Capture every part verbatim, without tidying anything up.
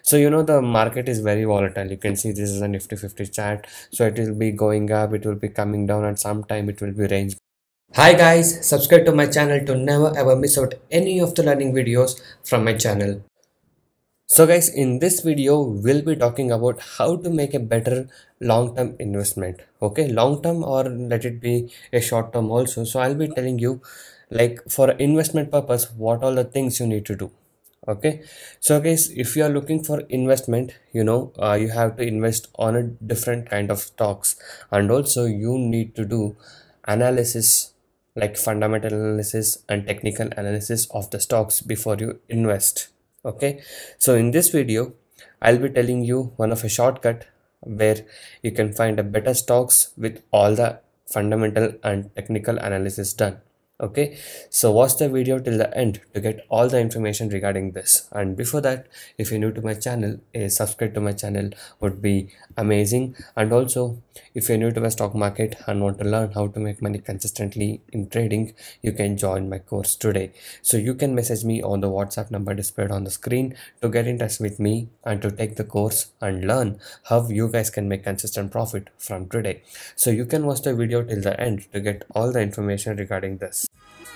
So you know the market is very volatile. You can see this is a Nifty fifty chart. So it will be going up, it will be coming down, and sometime it will be range. Hi guys, subscribe to my channel to never ever miss out any of the learning videos from my channel. So guys, in this video we'll be talking about how to make a better long-term investment. Okay, long-term or let it be a short-term also. So I'll be telling you, like, for investment purpose, what all the things you need to do. Okay, so guys, if you are looking for investment, you know uh, you have to invest on a different kind of stocks, and also you need to do analysis, like fundamental analysis and technical analysis of the stocks before you invest. Okay, so in this video I'll be telling you one of a shortcut where you can find a better stocks with all the fundamental and technical analysis done. Okay, so watch the video till the end to get all the information regarding this. And before that, if you're new to my channel, a subscribe to my channel would be amazing. And also, if you're new to my stock market and want to learn how to make money consistently in trading, you can join my course today. So you can message me on the WhatsApp number displayed on the screen to get in touch with me and to take the course and learn how you guys can make consistent profit from today. So you can watch the video till the end to get all the information regarding this.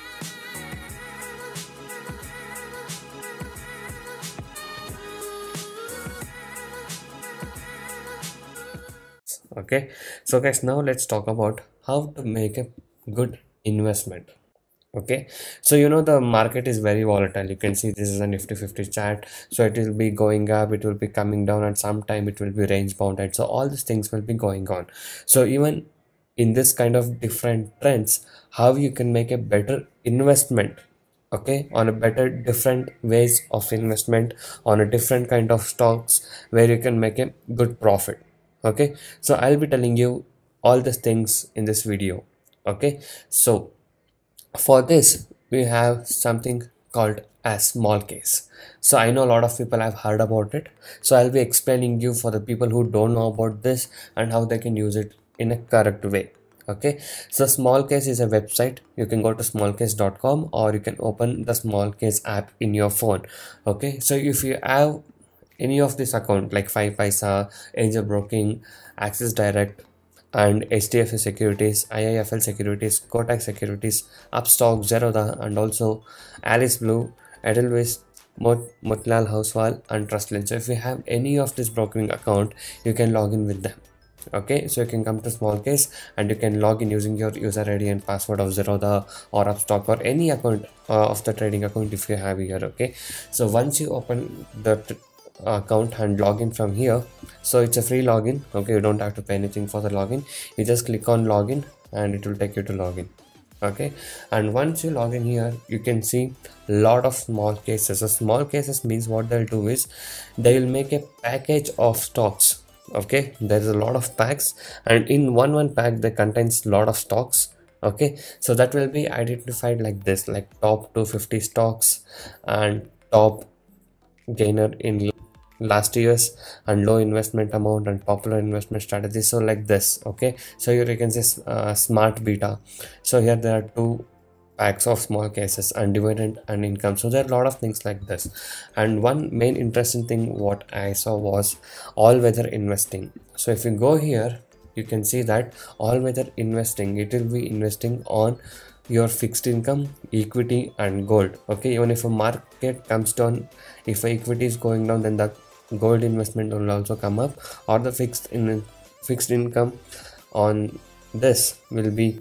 Okay, so guys, now let's talk about how to make a good investment. Okay, so you know the market is very volatile. You can see this is a Nifty fifty chart. So it will be going up, it will be coming down, and sometime it will be range bounded. So all these things will be going on. So even in this kind of different trends, how you can make a better investment, okay, on a better different ways of investment on a different kind of stocks where you can make a good profit. Okay, so I'll be telling you all these things in this video. Okay, so for this we have something called as small case. So I know a lot of people have heard about it, so I'll be explaining you for the people who don't know about this and how they can use it in a correct way. Okay, so small case is a website. You can go to small case dot com or you can open the small case app in your phone. Okay, so if you have any of this account like five paisa, Angel Broking, Axis Direct, and H D F C Securities, I I F L Securities, Kotak Securities, Upstock, Zerodha, and also Alice Blue, Edelweiss, Mot Motilal Oswal, and Trustline. So if you have any of this broking account, you can log in with them. Okay, so you can come to small case and you can log in using your user I D and password of Zerodha or Upstock or any account uh, of the trading account if you have here. Okay, so once you open the account and login from here, so it's a free login. Okay, you don't have to pay anything for the login. You just click on login and it will take you to login. Okay, and once you log in here, you can see a lot of small cases. So small cases means what they'll do is they will make a package of stocks. Okay, there is a lot of packs, and in one one pack that contains a lot of stocks. Okay, so that will be identified like this, like top two hundred fifty stocks and top gainer in last year's and low investment amount and popular investment strategies. So like this. Okay, so here you can say uh, smart beta. So here there are two packs of small cases and dividend and income. So there are a lot of things like this, and one main interesting thing what I saw was all weather investing. So if you go here, you can see that all weather investing, it will be investing on your fixed income, equity, and gold. Okay, even if a market comes down, if a equity is going down, then the gold investment will also come up, or the fixed in fixed income on this will be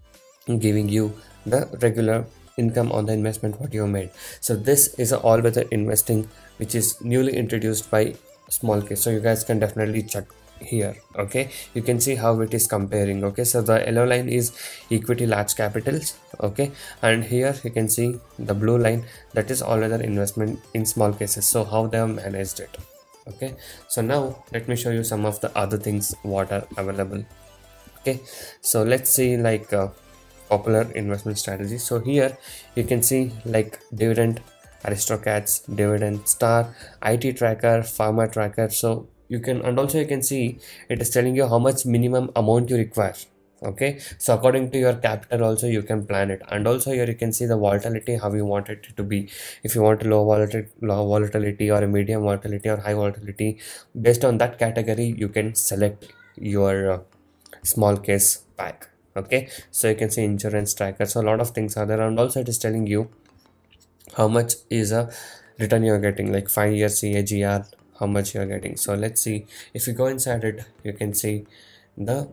giving you the regular income on the investment what you made. So this is a all weather investing which is newly introduced by small case. So you guys can definitely check here. Okay, you can see how it is comparing. Okay, so the yellow line is equity large capitals. Okay, and here you can see the blue line, that is all other investment in small cases. So how they have managed it. Okay, so now let me show you some of the other things what are available. Okay, so let's see like uh, popular investment strategies. So here you can see like dividend aristocrats, dividend star, I T tracker, pharma tracker. So you can, and also you can see it is telling you how much minimum amount you require. Okay, so according to your capital also you can plan it. And also here you can see the volatility, how you want it to be. If you want low volatility, low volatility or a medium volatility or high volatility, based on that category you can select your uh, small case pack. Okay, so you can see insurance tracker, so a lot of things are there. And also it is telling you how much is a return you're getting, like five year C A G R, how much you're getting. So let's see, if you go inside it, you can see the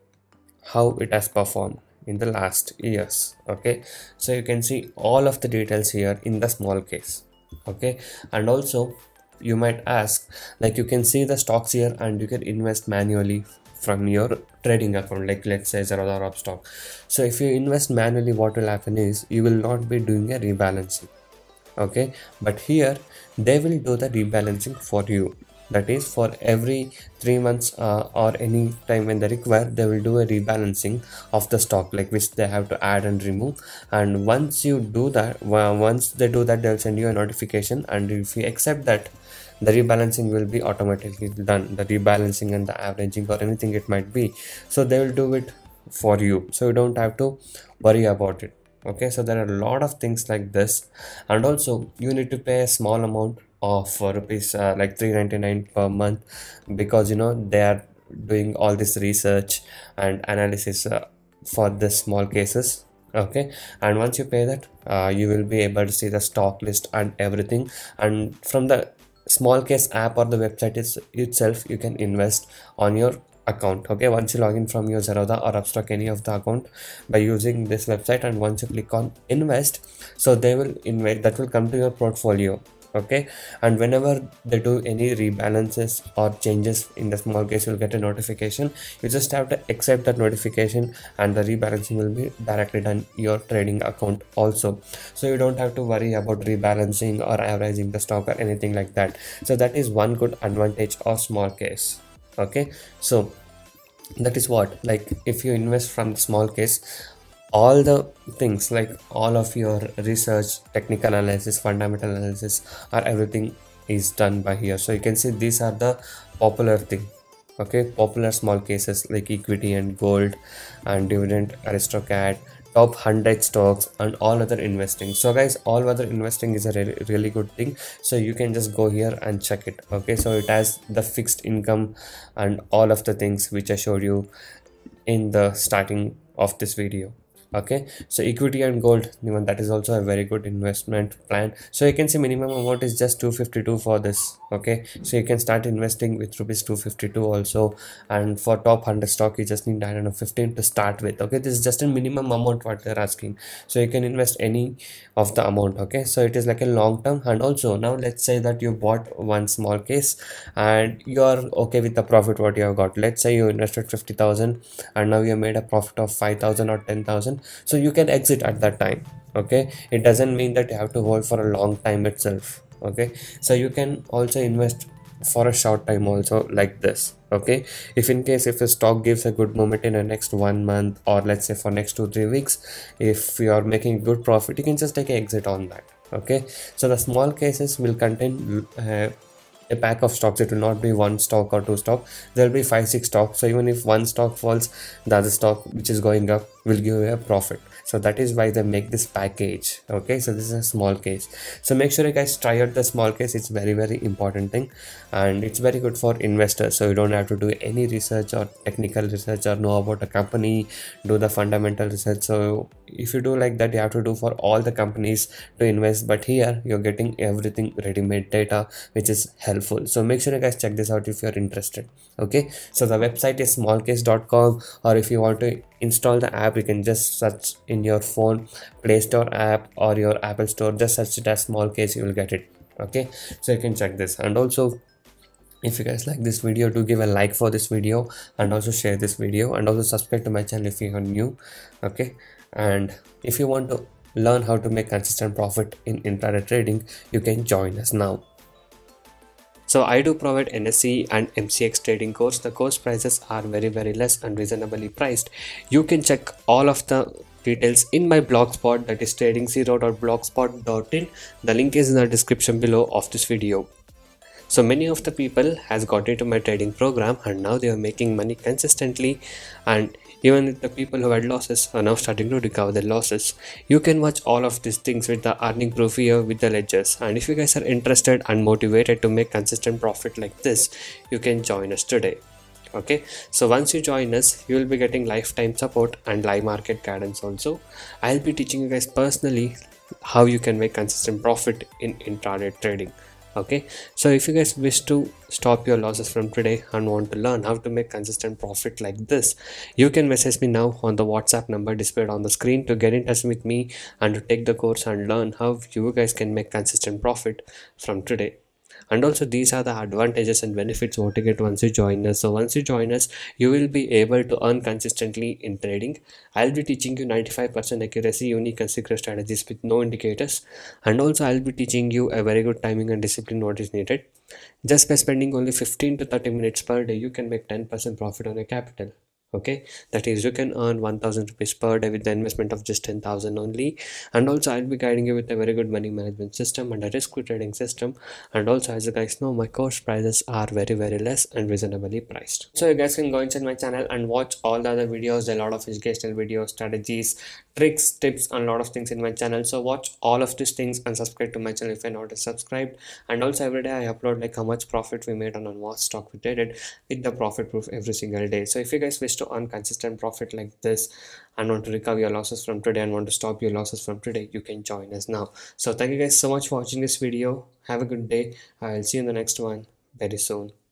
how it has performed in the last years. Okay, so you can see all of the details here in the small case. Okay, and also you might ask, like you can see the stocks here and you can invest manually from your trading account, like let's say Zerodha or Upstock. So if you invest manually, what will happen is you will not be doing a rebalancing. Okay, but here they will do the rebalancing for you. That is, for every three months uh, or any time when they require, they will do a rebalancing of the stock, like which they have to add and remove. And once you do that, well, once they do that, they'll send you a notification, and if you accept that, the rebalancing will be automatically done, the rebalancing and the averaging or anything it might be. So they will do it for you, so you don't have to worry about it. Okay, so there are a lot of things like this. And also you need to pay a small amount of uh, rupees uh, like three ninety-nine per month, because you know they are doing all this research and analysis uh, for the small cases. Okay, and once you pay that, uh, you will be able to see the stock list and everything. And from the small case app or the website is itself, you can invest on your account. Okay, once you log in from your Zerodha or Upstock, any of the account, by using this website, and once you click on invest, so they will invest, that will come to your portfolio. Okay, and whenever they do any rebalances or changes in the small case, you'll get a notification. You just have to accept that notification, and the rebalancing will be directly done your trading account also. So you don't have to worry about rebalancing or averaging the stock or anything like that. So that is one good advantage of small case. Okay, so that is what, like if you invest from the small case, all the things like all of your research, technical analysis, fundamental analysis, or everything is done by here. So you can see these are the popular thing. Okay, popular small cases like equity and gold and dividend aristocrat, top one hundred stocks, and all other investing. So guys, all other investing is a really, really good thing. So you can just go here and check it. Okay, so it has the fixed income and all of the things which I showed you in the starting of this video. Okay, so equity and gold, even that is also a very good investment plan. So you can see minimum amount is just two fifty-two for this. Okay, so you can start investing with rupees two fifty-two also. And for top one hundred stock, you just need nine hundred fifteen to start with. Okay, this is just a minimum amount what they're asking, so you can invest any of the amount. Okay, so it is like a long term. And also now let's say that you bought one small case and you're okay with the profit what you have got. Let's say you invested fifty thousand and now you made a profit of five thousand or ten thousand, so you can exit at that time. Okay, it doesn't mean that you have to hold for a long time itself. Okay, so you can also invest for a short time also, like this. Okay, if in case if a stock gives a good moment in the next one month, or let's say for next two three weeks, if you are making good profit, you can just take an exit on that. Okay, so the small cases will contain uh, a pack of stocks. It will not be one stock or two stock, there will be five six stocks. So even if one stock falls, the other stock which is going up will give you a profit. So that is why they make this package. Okay, so this is a small case. So make sure you guys try out the small case. It's very very important thing, and it's very good for investors. So you don't have to do any research or technical research or know about a company, do the fundamental research. So if you do like that, you have to do for all the companies to invest, but here you're getting everything ready-made data, which is helpful. So make sure you guys check this out if you're interested. Okay, so the website is smallcase dot com, or if you want to install the app, you can just search in your phone Play Store app or your Apple Store, just search it as small case, you will get it. Okay, so you can check this. And also if you guys like this video, do give a like for this video, and also share this video, and also subscribe to my channel if you are new. Okay, and if you want to learn how to make consistent profit in intraday trading, you can join us now. So I do provide N S E and M C X trading course. The course prices are very very less and reasonably priced. You can check all of the details in my blogspot, that is trading zero dot blogspot dot in. The link is in the description below of this video. So many of the people has got into my trading program and now they are making money consistently, and Even if the people who had losses are now starting to recover their losses. You can watch all of these things with the earning proof here with the ledgers. And if you guys are interested and motivated to make consistent profit like this, you can join us today. Okay, so once you join us, you will be getting lifetime support and live market guidance also. I'll be teaching you guys personally how you can make consistent profit in intraday trading. Okay, so if you guys wish to stop your losses from today and want to learn how to make consistent profit like this, you can message me now on the WhatsApp number displayed on the screen to get in touch with me and to take the course and learn how you guys can make consistent profit from today. And also these are the advantages and benefits what you get once you join us. So once you join us, you will be able to earn consistently in trading. I'll be teaching you ninety-five percent accuracy, unique and secret strategies with no indicators. And also I'll be teaching you a very good timing and discipline what is needed. Just by spending only fifteen to thirty minutes per day, you can make ten percent profit on your capital. Okay, that is, you can earn one thousand rupees per day with the investment of just ten thousand only. And also I'll be guiding you with a very good money management system and a risk free trading system. And also, as you guys know, my course prices are very very less and reasonably priced. So you guys can go inside my channel and watch all the other videos, a lot of educational videos, strategies, tricks, tips, and a lot of things in my channel. So watch all of these things and subscribe to my channel if you're not subscribed. And also every day I upload like how much profit we made on what stock we traded with the profit proof every single day. So if you guys wish to earn consistent profit like this and want to recover your losses from today and want to stop your losses from today, you can join us now. So thank you guys so much for watching this video. Have a good day. I'll see you in the next one very soon.